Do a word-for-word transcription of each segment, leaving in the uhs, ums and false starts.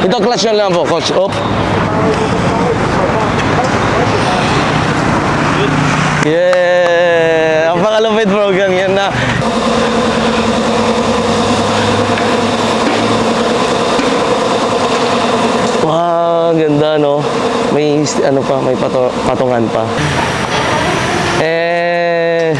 Ito clutch nyo lang po, coach. Op. Yeah! Ang pakalupit program yan na. Wow, ganda no. May ano pa, may pato, patungan pa. Eh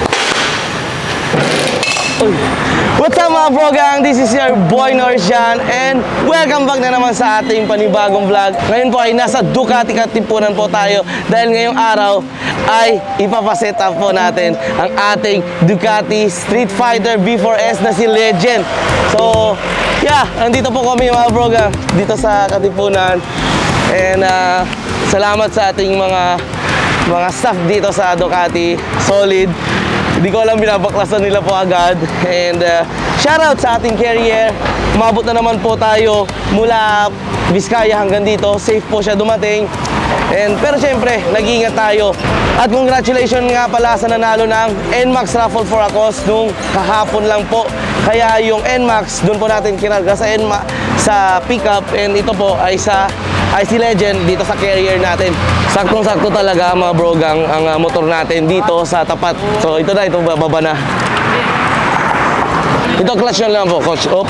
Uy. What's up mga bro gang? This is your boy Norshan and welcome back na naman sa ating panibagong vlog. Ngayon po ay nasa Ducati Katipunan po tayo dahil ngayong araw ay ipapaset up po natin ang ating Ducati Street Fighter V four S na si Legend. So yeah, andito po kami mga bro gang dito sa Katipunan and uh, salamat sa ating mga mga staff dito sa Ducati. Solid. Hindi ko alam, binabaklasan nila po agad. And uh, shoutout sa ating carrier. Umabot na naman po tayo mula Vizcaya hanggang dito. Safe po siya dumating. And, pero syempre, nag-iingat tayo. At congratulations nga pala sa nanalo ng N MAX Raffle for a Cause nung kahapon lang po. Kaya yung N MAX, doon po natin kinarga sa N MAX, sa pickup. And ito po ay sa I C Legend dito sa carrier natin. Saktong-sakto talaga mga bro gang ang uh, motor natin dito sa tapat. So ito na, ito bababa na. Ito clutch nyo lang po, coach. Op.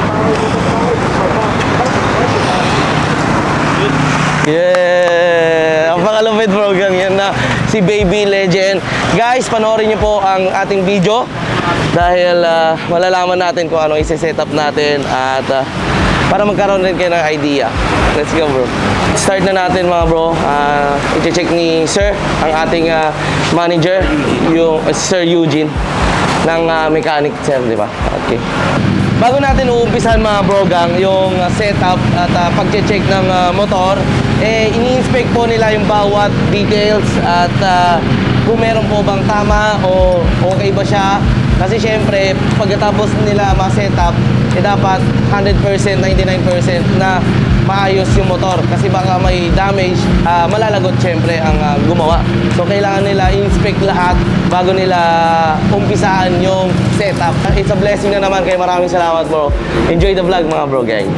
Yeah! Ang pakalupit bro gang yan na si Baby Legend. Guys, panoorin nyo po ang ating video dahil uh, malalaman natin kung ano isi-set up natin at uh, para magkaroon rin kayo ng idea. Let's go bro. Start na natin mga bro. uh, I-check ni Sir, ang ating uh, manager, yung uh, Sir Eugene ng uh, mechanic sir, di ba? Okay. Bago natin uumpisan mga bro gang yung uh, setup at uh, pag-check ng uh, motor, eh ini-inspect po nila yung bawat details at uh, kung meron po bang tama o okay ba siya. Kasi syempre, pagkatapos nila ma-setup, eh dapat one hundred percent, ninety-nine percent na maayos yung motor. Kasi baka may damage, uh, malalagot syempre ang uh, gumawa. So kailangan nila inspect lahat bago nila umpisaan yung setup. It's a blessing na naman, kaya maraming salamat bro. Enjoy the vlog mga bro gang.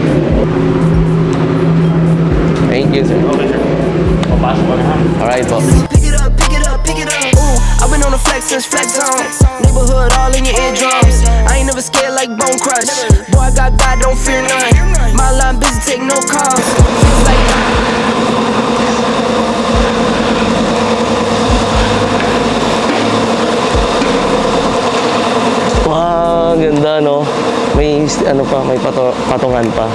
Thank you sir. Okay sir. Papasok ko na ha. Alright po. I've been on the flex since flex zone. Neighborhood all in your eardrums. I ain't never scared like Bone Crush. Boy, I got God, don't fear none. My line busy, take no calls. Feels like wow, ganda no. May ano pa, may pato, patungan pa.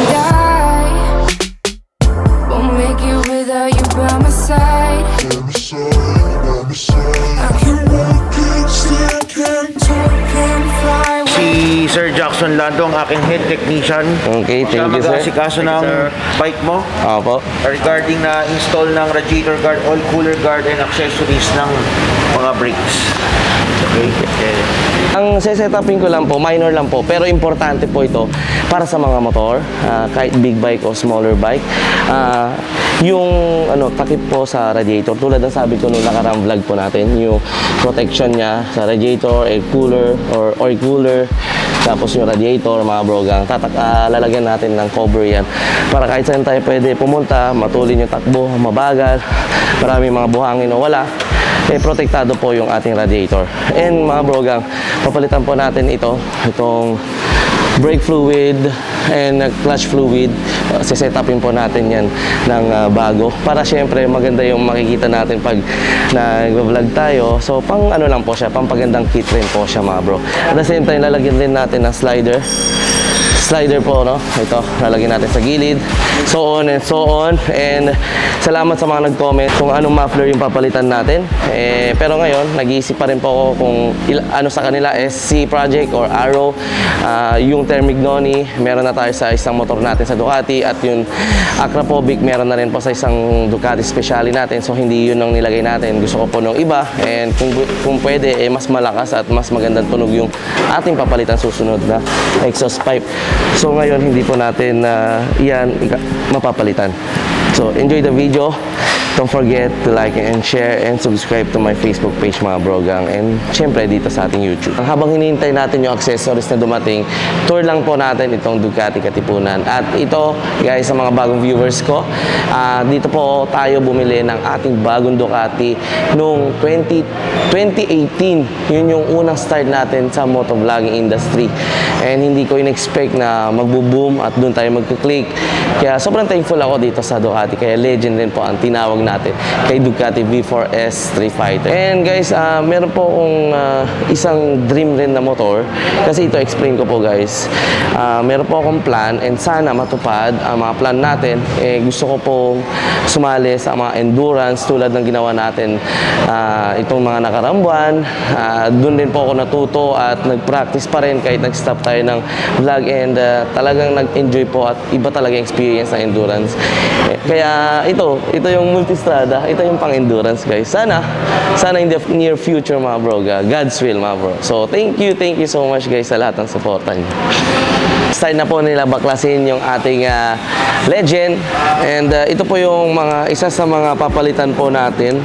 Won't make it without you by my side. Si Sir Jackson Lando, ang aking head technician. Okay, thank you sir. Siya mag-aasikaso ng bike mo. Opo. Regarding na install ng radiator guard, oil cooler guard, and accessories ng mga brakes. Okay. Okay. Ang sesetupin ko lang po, minor lang po, pero importante po ito para sa mga motor, uh, kahit big bike o smaller bike. Uh, yung ano, takip po sa radiator, tulad ng sabi ko nung nakarang vlog po natin, yung protection niya sa radiator, air cooler or oil cooler, tapos yung radiator, mga bro gang, tatak, uh, lalagyan natin ng cover yan para kahit saan tayo pwede pumunta, matulin yung takbo, mabagal, maraming mga buhangin o wala, eh protektado po yung ating radiator. And mga bro gang, papalitan po natin ito, itong brake fluid and clutch fluid. Uh, sisetupin po natin yan ng uh, bago para syempre maganda yung makikita natin pag nag-vlog tayo. So pang ano lang po siya, pang pagandang kit rin po siya mga bro. At the same time, lalagyan din natin ng slider slider po, no? Ito, lalagyan natin sa gilid, so on and so on. And salamat sa mga nag-comment kung anong muffler yung papalitan natin. Eh, pero ngayon, nag-iisip pa rin po ako kung il ano sa kanila, S C Project or Arrow. Uh, yung Termignoni, meron na tayo sa isang motor natin sa Ducati. At yung Akrapovic, meron na rin po sa isang Ducati Speciale natin. So, hindi yun ang nilagay natin. Gusto ko po nung iba. And kung, kung pwede, eh, mas malakas at mas magandang tunog yung ating papalitan susunod na exhaust pipe. So ngayon hindi po natin uh, yan mapapalitan. So, enjoy the video. Don't forget to like and share and subscribe to my Facebook page mga brogang, and syempre dito sa ating YouTube. Habang hinihintay natin yung accessories na dumating, tour lang po natin itong Ducati Katipunan. At ito guys, sa mga bagong viewers ko, uh, dito po tayo bumili ng ating bagong Ducati noong twenty eighteen. Yun yung unang start natin sa motovlogging industry, and hindi ko in-expect na magbo-boom at doon tayo magka-click. Kaya sobrang thankful ako dito sa Ducati, kaya legend din po ang tinawag natin kay Ducati V four S Street Fighter. And guys, uh, meron po akong uh, isang dream rin na motor, kasi ito explain ko po guys. Uh, meron po akong plan, and sana matupad ang mga plan natin. Eh, gusto ko po sumali sa mga endurance tulad ng ginawa natin uh, itong mga nakarambuan. Uh, doon din po ako natuto at nag-practice pa rin kahit nag-stop tayo ng vlog, and uh, talagang nag-enjoy po at iba talaga yung experience ng endurance. Eh, kaya ito, ito yung multistrada, ito yung pang-endurance guys. Sana, sana in the near future mga bro, God's will mga bro. So thank you, thank you so much guys sa lahat ng supportan niyo. Start na po nila baklasin yung ating uh, legend, and uh, ito po yung mga isa sa mga papalitan po natin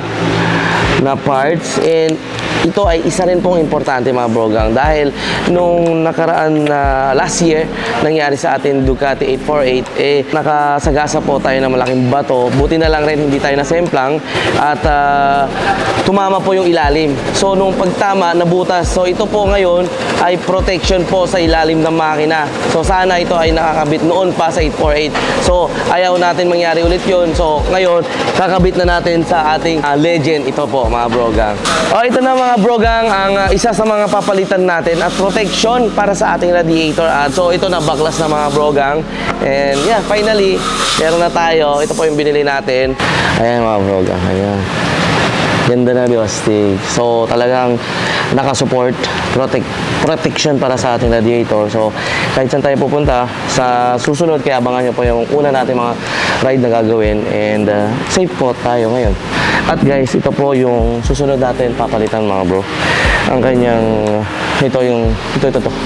na parts, and ito ay isa rin pong importante mga brogang, dahil nung nakaraan na uh, last year nangyari sa atin Ducati eight forty-eight, eh nakasagasa po tayo ng malaking bato. Buti na lang rin hindi tayo nasemplang at uh, tumama po yung ilalim. So nung pagtama nabutas, so ito po ngayon ay protection po sa ilalim ng makina. So sana ito ay nakakabit noon pa sa eight forty-eight. So ayaw natin mangyari ulit yun. So ngayon kakabit na natin sa ating uh, legend. Ito po mga brogang. O ito na mga brogang, ang uh, isa sa mga papalitan natin at protection para sa ating radiator. At so ito na baklas na mga brogang, and yeah, finally meron na tayo. Ito po yung binili natin. Ayan mga brogang, ayan, ganda na biostig. So talagang nakasupport, protect, protection para sa ating radiator. So kahit saan tayo pupunta sa susunod, kaya abangan nyo po yung una natin mga ride na gagawin, and uh, safe po tayo ngayon. At guys, ito po yung susunod natin papalitan mga bro. Ang kanyang, ito yung, ito, ito, ito.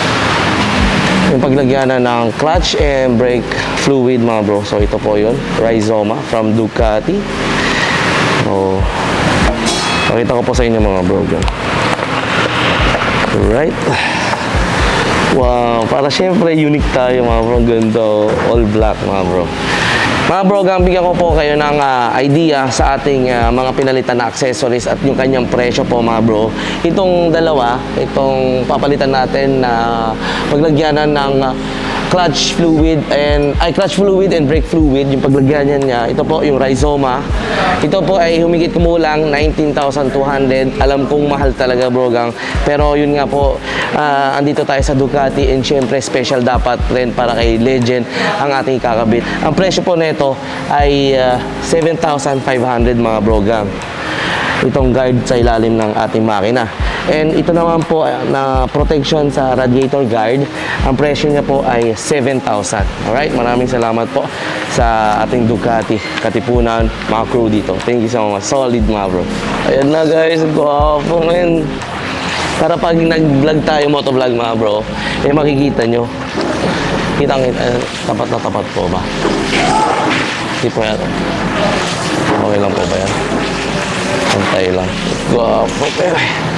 Yung paglagyanan ng clutch and brake fluid mga bro. So ito po yun, Rizoma from Ducati. So, pakita ko po sa inyo mga bro. Right. Wow, para syempre unique tayo mga bro. Ganda, all black mga bro. Mga bro, bigyan ko po kayo ng uh, idea sa ating uh, mga pinalitan na accessories at yung kanyang presyo po mga bro. Itong dalawa, itong papalitan natin na uh, paglagyanan ng uh, clutch fluid and ay clutch fluid and brake fluid, yung paglagyan niya, ito po yung Rizoma. Ito po ay humigit kumulang nineteen thousand two hundred. Alam kong mahal talaga bro gang, pero yun nga po, uh, andito tayo sa Ducati, and syempre special dapat rin para kay legend ang ating kakabit. Ang presyo po nito ay uh, seven thousand five hundred mga bro gang. Itong guard sa ilalim ng ating makina. And ito naman po uh, na protection sa radiator guard, ang presyo niya po ay seven thousand. Alright, maraming salamat po sa ating Ducati Katipunan, mga crew dito. Thank you so much. Solid mga bro. Ayan na guys, guwapo ngayon. Para pag nag-vlog tayo, motovlog mga bro, eh makikita nyo. Kitang uh, tapat na tapat po ba? Hindi po yan. Okay lang po ba yan? Pantay lang. Guwapo pero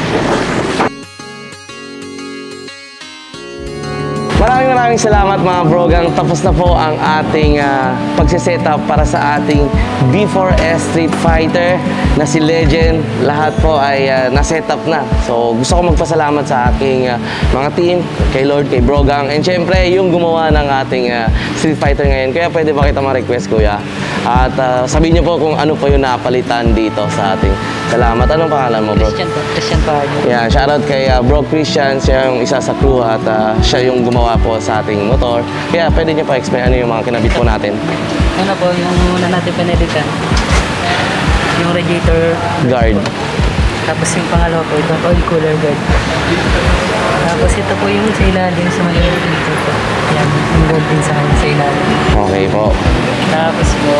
maraming maraming salamat mga brogang. Tapos na po ang ating uh, pagsisetup para sa ating V four S Street Fighter na si Legend. Lahat po ay uh, na-setup na. So gusto ko magpasalamat sa aking uh, mga team, kay Lord, kay Brogang, and syempre yung gumawa ng ating uh, Street Fighter ngayon. Kaya pwede ba kita ma-request kuya? At uh, sabihin niyo po kung ano po yung napalitan dito sa ating. Salamat. Anong pangalan mo bro? Christian po. Christian po. Yeah, shoutout kay uh, Bro Christian. Siya yung isa sa crew at uh, siya yung gumawa po sa ating motor. Kaya pwede niyo pa explain ano yung mga kinabit po natin. Ano po yung una natin pinedikan? Yung radiator Guard. Tapos yung pangalawa po, itong oil cooler guard. Tapos ito po yung sa ilalim sa may radiator po. Yan, yung gold din sa, sa ilalim. Okay po. Tapos po,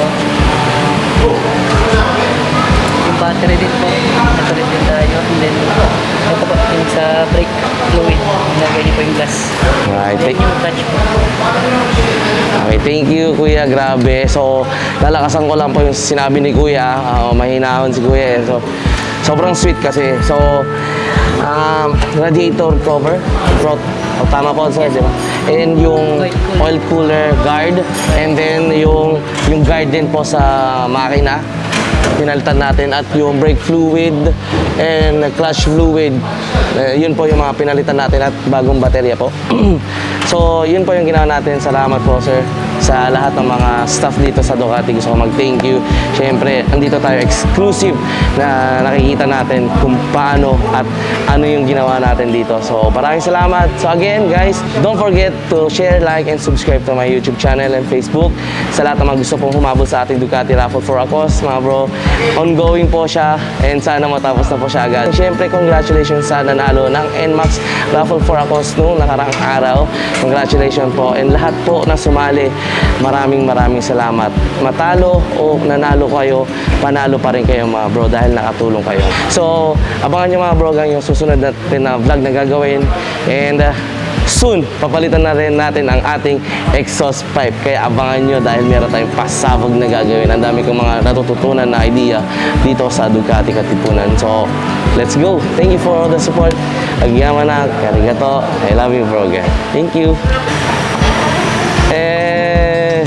yung battery din po. Natuloy din tayo. And then, ito po, yung sa brake fluid. Nagay po yung glass. Right, Then thank- yung clutch po. Okay, thank you Kuya, grabe. So, lalakasan ko lang po yung sinabi ni Kuya. Uh, mahinahon si Kuya. Eh. So, sobrang sweet kasi. So, um, radiator cover, front, oh, tama po sir, di ba? And yung oil cooler guard, and then yung yung guard din po sa makina. Pinalitan natin at yung brake fluid and clutch fluid, eh, yun po yung mga pinalitan natin at bagong baterya po. So yun po yung ginawa natin. Salamat po sir sa lahat ng mga staff dito sa Ducati. Gusto ko mag-thank you. Siyempre, andito tayo exclusive na nakikita natin kung paano at ano yung ginawa natin dito. So maraming salamat. So again guys, don't forget to share, like, and subscribe to my YouTube channel and Facebook. Sa lahat ng mga gusto pong humabol sa ating Ducati Raffle for Acos, mga bro, ongoing po siya and sana matapos na po siya agad. Siyempre, congratulations sa nanalo ng N MAX Raffle for Acos noong nakarang araw. Congratulations po, and lahat po na sumali, maraming maraming salamat. Matalo o nanalo kayo, panalo pa rin kayo mga bro dahil nakatulong kayo. So, abangan nyo mga bro gang yung susunod natin na vlog na gagawin, and uh, soon, papalitan na rin natin ang ating exhaust pipe. Kaya abangan nyo dahil meron tayong pasabog na gagawin. Ang dami kong mga natututunan na idea dito sa Ducati Katipunan. So, let's go! Thank you for all the support. Agyaman na, karigato. I love you bro. Thank you. Eh...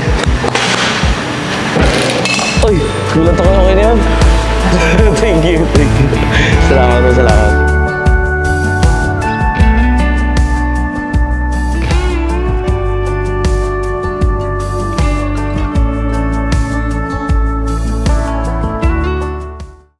Uy! Gulat ako, okay na yun? Thank you, thank you. Salamat po, salamat.